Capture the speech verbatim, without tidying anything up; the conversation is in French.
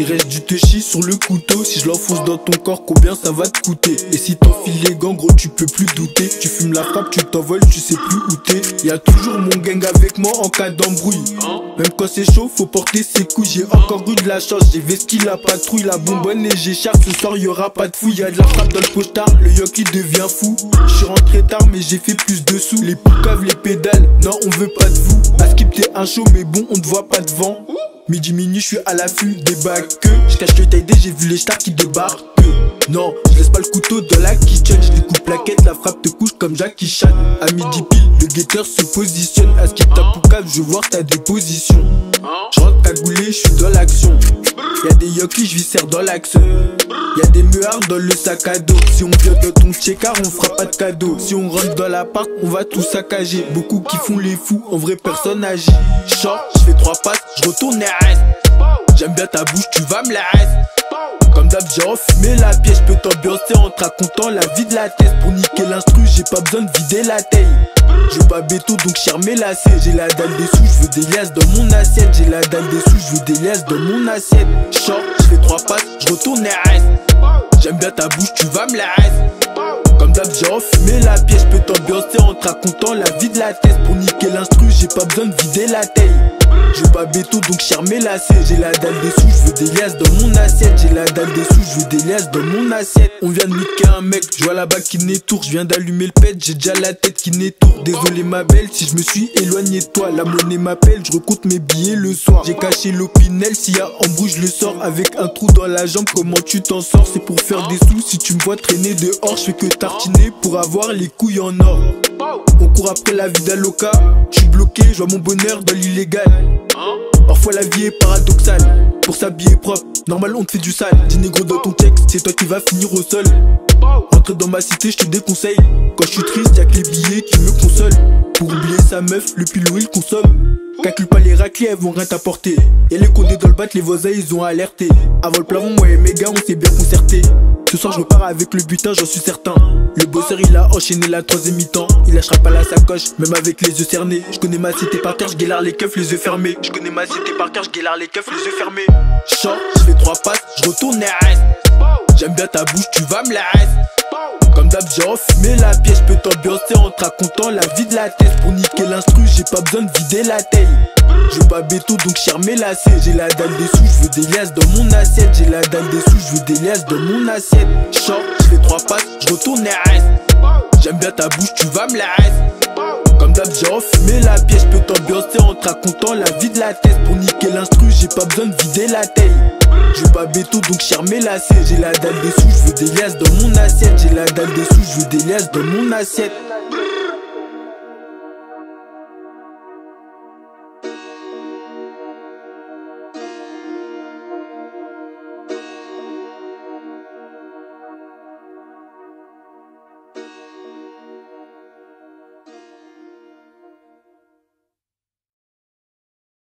Il reste du touchy sur le couteau. Si je l'enfonce dans ton corps, combien ça va te coûter? Et si t'enfiles les gants, gros, tu peux plus douter. Tu fumes la frappe, tu t'envoles, tu sais plus où t'es. Y'a toujours mon gang avec moi en cas d'embrouille. Même quand c'est chaud, faut porter ses couilles. J'ai encore eu de la chance, j'ai vesqué la patrouille. La bonbonne et j'écharpe, ce soir y'aura pas de fouille. Y'a de la frappe dans le postard, le yoki devient fou. J'suis rentré tard mais j'ai fait plus de sous. Les poucaves, les pédales, non on veut pas de vous. À skip t'es un show mais bon on te voit pas devant. Midi minuit j'suis à l'affût des bacs. J'cache le taille, j'ai vu les stars qui débarquent. Non, je laisse pas le couteau dans la kitchen. Je découpe la quête, la frappe te couche comme Jackie Chan. À midi pile, le guetteur se positionne. À skip ta poucave, je veux voir ta déposition. Je rentre cagoulé, je suis dans l'action. Y'a des yokis, je viscère dans l'axe. Y'a des meuhards dans le sac à dos. Si on vient de ton checkard, on fera pas de cadeau. Si on rentre dans l'appart, on va tout saccager. Beaucoup qui font les fous, en vrai personne agit. Short, je fais trois passes, je retourne et reste. J'aime bien ta bouche, tu vas me la reste. Comme d'hab j'ai enfumé la pièce, je peux t'ambiancer en te racontant la vie de la thèse. Pour niquer l'instru, j'ai pas besoin de vider la taille. Je veux pas béto donc cherche mes lacets. J'ai la dalle des sous, je veux des liasses dans mon assiette. J'ai la dalle des sous, je veux des liasses dans mon assiette. Short, je fais trois passes, je retourne et reste. J'aime bien ta bouche, tu vas me la reste. Comme d'hab j'ai enfumé la pièce, je peux t'ambiancer en te racontant la vie de la thèse. Pour niquer l'instru, j'ai pas besoin de vider la taille. Je veux pas béto donc cherche mes lacets. J'ai la dalle des sous, je veux des liasses dans mon assiette. J'ai la dalle des sous, je veux des liasses dans mon assiette. On vient de niquer un mec, je vois là-bas qui n'étourre. Je viens d'allumer le pet, j'ai déjà la tête qui n'étourre. Désolé ma belle si je me suis éloigné de toi. La monnaie m'appelle, je recompte mes billets le soir. J'ai caché l'opinel, s'il y a embrouille je le sors. Avec un trou dans la jambe, comment tu t'en sors? C'est pour faire des sous, si tu me vois traîner dehors. Je fais que tartiner pour avoir les couilles en or. On court après la vie d'Aloca. Je suis bloqué, je vois mon bonheur dans l'illégal. Parfois la vie est paradoxale. Pour s'habiller propre, normal on te fait du sale. Dis négro dans ton texte, c'est toi qui vas finir au sol. Rentre dans ma cité, je te déconseille. Quand je suis triste, y'a que les billets qui me consolent. Pour oublier sa meuf, le pilot il consomme. Calcule pas les raclés, elles vont rien t'apporter. Et les condés dans le bat, les voisins ils ont alerté. Avant le plafond, moi et mes gars, on s'est bien concerté. Ce soir je repars avec le butin, j'en suis certain. Le bosseur il a enchaîné la troisième mi-temps. Il lâchera pas la sacoche, même avec les yeux cernés. Je connais ma cité par terre, je guélare les keufs, les yeux fermés. Je connais ma cité par terre, je guélare les keufs, les yeux fermés. Short, je fais trois passes, je retourne et reste. J'aime bien ta bouche, tu vas me la reste. Comme d'hab j'ai enfumé la pièce, je peux t'ambiancer en te racontant la vie de la thèse. Pour niquer l'instru, j'ai pas besoin de vider la taille. Je veux pas béto donc cherche mes lacets. J'ai la dalle des sous, je veux des liasses dans mon assiette. J'ai la dalle des sous, je veux des liasses dans mon assiette. Short, je fais trois passes, je retourne et reste. J'aime bien ta bouche, tu vas me la reste. Comme d'hab j'ai enfumé la pièce, je peux t'ambiancer en te racontant la vie de la thèse. Pour niquer l'instru, j'ai pas besoin de vider la taille. Je veux pas béto donc cherche mes lacets. J'ai la dalle des sous, je veux des liasses dans mon assiette. J'ai la dalle des sous, je veux des liasses dans mon assiette.